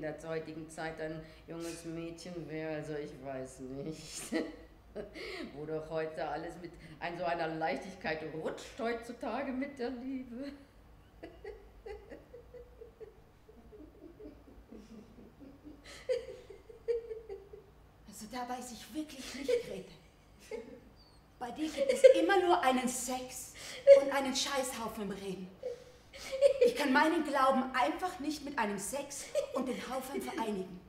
der heutigen Zeit ein junges Mädchen wäre, also ich weiß nicht. Wo doch heute alles mit so einer Leichtigkeit rutscht heutzutage mit der Liebe. Also da weiß ich wirklich nicht, Grete. Bei dir gibt es immer nur einen Sex und einen Scheißhaufen im Reden. Ich kann meinen Glauben einfach nicht mit einem Sex und den Haufen vereinigen.